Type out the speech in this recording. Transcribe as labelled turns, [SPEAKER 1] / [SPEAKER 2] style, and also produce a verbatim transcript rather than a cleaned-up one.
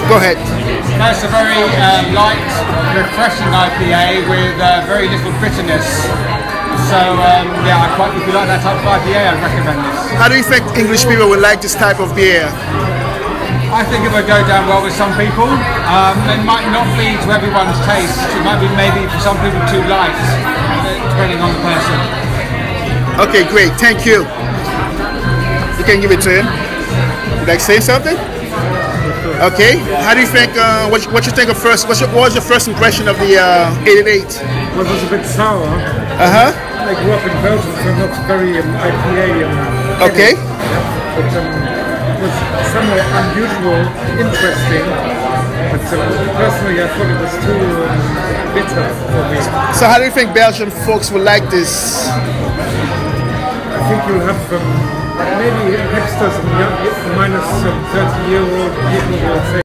[SPEAKER 1] Go ahead.
[SPEAKER 2] That's a very uh, light, refreshing I P A with uh, very little bitterness. So um, yeah, I quite, if you like that type of I P A, I'd recommend this.
[SPEAKER 1] How do you think English people would like this type of beer?
[SPEAKER 2] I think it would go down well with some people. Um, it might not be to everyone's taste. It might be maybe for some people too light, depending on the person.
[SPEAKER 1] Okay, great. Thank you. You can give it to him. Would you like to say something? Okay. How do you think? Uh, what, what you think of first? What's your, what was your first impression of the uh, eight eighty-eight?
[SPEAKER 3] Well, it was a bit sour.
[SPEAKER 1] Uh huh.
[SPEAKER 3] I grew up in Belgium, so not very um, I P A. Um,
[SPEAKER 1] okay.
[SPEAKER 3] Yeah, but um, it was somewhat unusual, interesting. But um, personally, I thought it was too um, bitter for me.
[SPEAKER 1] So, how do you think Belgian folks will like this?
[SPEAKER 3] I think you'll have um, maybe hipsters and young, minus um, thirty year old people will say